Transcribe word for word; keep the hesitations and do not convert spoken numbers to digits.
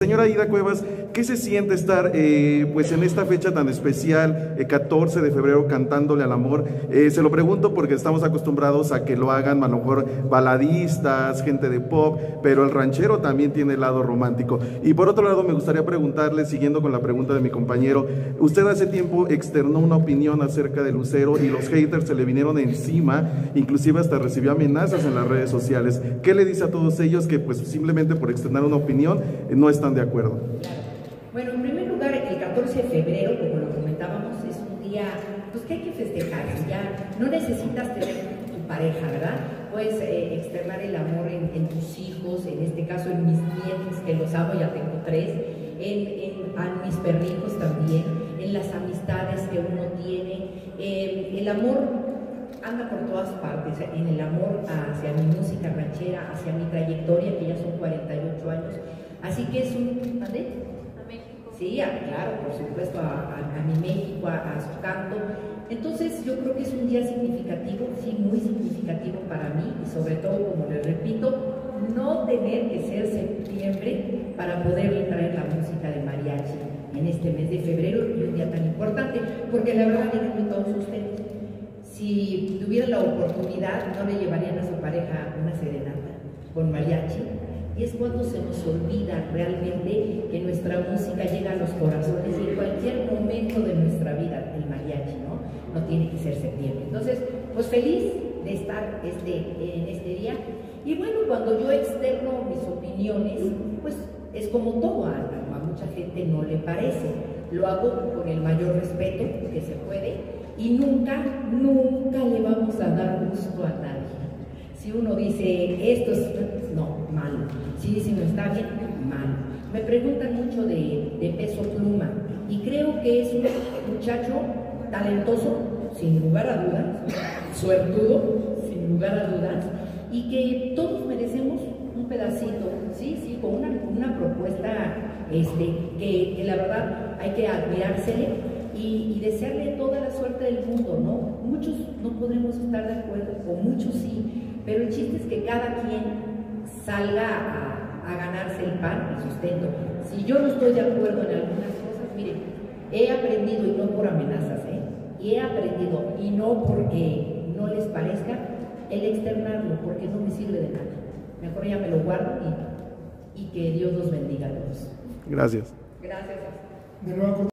Señora Aida Cuevas, ¿qué se siente estar eh, pues en esta fecha tan especial, eh, catorce de febrero, cantándole al amor? Eh, se lo pregunto porque estamos acostumbrados a que lo hagan a lo mejor baladistas, gente de pop, pero el ranchero también tiene el lado romántico. Y por otro lado, me gustaría preguntarle, siguiendo con la pregunta de mi compañero, usted hace tiempo externó una opinión acerca de Lucero y los haters se le vinieron encima, inclusive hasta recibió amenazas en las redes sociales. ¿Qué le dice a todos ellos que pues simplemente por externar una opinión eh, no están de acuerdo? Claro. Bueno, en primer lugar, el catorce de febrero, como lo comentábamos, es un día pues, que hay que festejar. Ya no necesitas tener tu pareja, ¿verdad? Puedes eh, externar el amor en, en tus hijos, en este caso en mis nietos, que los amo, ya tengo tres, en, en a mis perrijos también, en las amistades que uno tiene. Eh, el amor anda por todas partes, en el amor hacia mi música ranchera, hacia mi trayectoria, que ya son cuarenta y ocho años. Así que es un... ¿Dónde? A México. Sí, a, claro, por supuesto, a, a, a mi México, a, a su canto. Entonces yo creo que es un día significativo, sí, muy significativo para mí, y sobre todo, como les repito, no tener que ser septiembre para poderle traer la música de mariachi en este mes de febrero y un día tan importante, porque la verdad les digo a todos ustedes, si tuvieran la oportunidad, no le llevarían a su pareja una serenata con mariachi. Y es cuando se nos olvida realmente que nuestra música llega a los corazones y en cualquier momento de nuestra vida, el mariachi, ¿no? No tiene que ser septiembre. Entonces, pues feliz de estar este, en este día. Y bueno, cuando yo externo mis opiniones, pues es como todo, a, a mucha gente no le parece. Lo hago con el mayor respeto que se puede y nunca, nunca le vamos a dar gusto a nadie. Si uno dice, esto es, no, malo. Si dice, no está bien, malo. Me preguntan mucho de, de Peso Pluma y creo que es un muchacho talentoso, sin lugar a dudas, suertudo, sin lugar a dudas, y que todos merecemos un pedacito, sí, sí, con una, una propuesta este, que, que la verdad hay que admirársele y, y desearle toda la suerte del mundo, ¿no? Muchos no podremos estar de acuerdo, o muchos sí, pero el chiste es que cada quien salga a, a ganarse el pan, el sustento. Si yo no estoy de acuerdo en algunas cosas, miren, he aprendido, y no por amenazas, ¿eh? y he aprendido, y no porque no les parezca, el externarlo, porque no me sirve de nada. Mejor ya me lo guardo y, y que Dios los bendiga a todos. Gracias. Gracias. De nuevo,